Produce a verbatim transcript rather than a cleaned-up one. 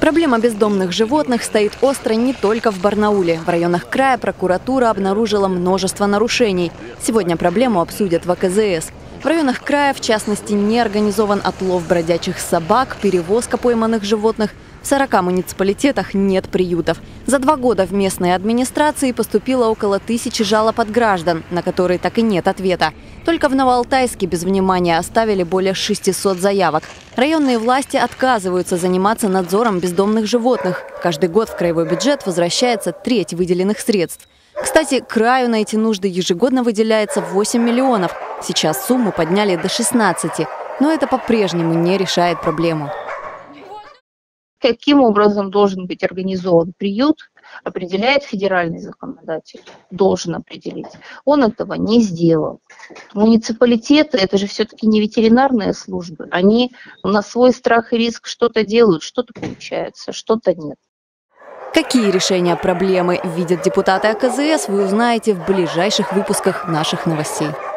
Проблема бездомных животных стоит остро не только в Барнауле. В районах края прокуратура обнаружила множество нарушений. Сегодня проблему обсудят в а ка зэ эс. В районах края, в частности, не организован отлов бродячих собак, перевозка пойманных животных. В сорока муниципалитетах нет приютов. За два года в местные администрации поступило около тысячи жалоб от граждан, на которые так и нет ответа. Только в Новоалтайске без внимания оставили более шестисот заявок. Районные власти отказываются заниматься надзором бездомных животных. Каждый год в краевой бюджет возвращается треть выделенных средств. Кстати, краю на эти нужды ежегодно выделяется восемь миллионов. Сейчас сумму подняли до шестнадцати. Но это по-прежнему не решает проблему. Каким образом должен быть организован приют, определяет федеральный законодатель. Должен определить. Он этого не сделал. Муниципалитеты – это же все-таки не ветеринарные службы. Они на свой страх и риск что-то делают, что-то получается, что-то нет. Какие решения проблемы видят депутаты а ка зэ эс, вы узнаете в ближайших выпусках наших новостей.